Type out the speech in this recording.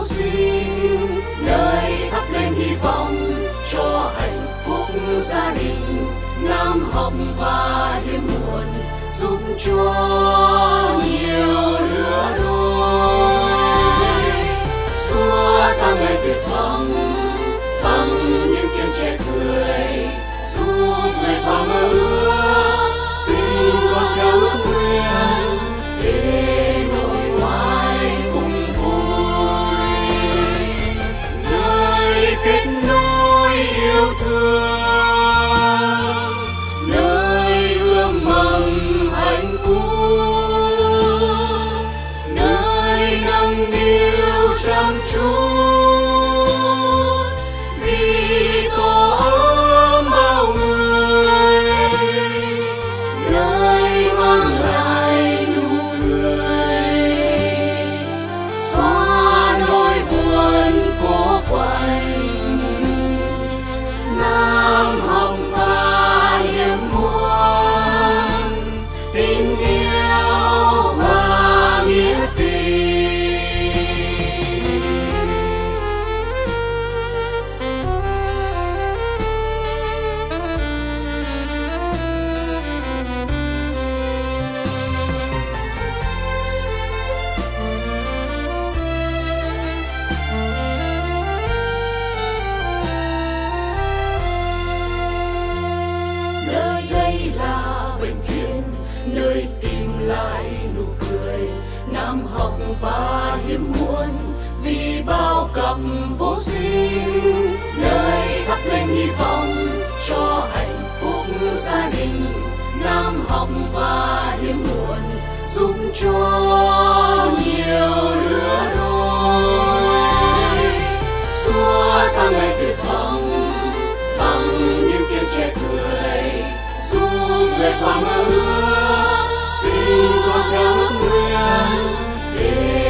sinh, nơi thắp lên hy vọng cho hạnh phúc gia đình. Nam học và hiếm muộn giúp cho nhiều lứa đôi, xua tháng ngày tuyệt vọng bằng những tiếng trẻ cười, giúp người vào mơ ước xin con theo ước nguyện để nội ngoại cùng vui, nơi kết nối yêu thương, nơi ươm mầm hạnh phúc, nơi nâng niu chăm chút vì tổ ấm bao người, nơi mang lại nụ cười xóa nỗi buồn cố quạnh. Nam học và hiếm muộn tình yêu và nghĩa tình. Nơi đây là bệnh viện, nơi tìm lại nụ cười. Nam học và hiếm muộn vì bao cặp vô sinh, nơi thắp lên hy vọng cho hạnh phúc gia đình. Nam học và hiếm muộn giúp cho nhiều lứa đôi, xua tháng ngày tuyệt vọng bằng những tiếng trẻ cười, giúp người qua mơ ước xin con theo ước nguyện để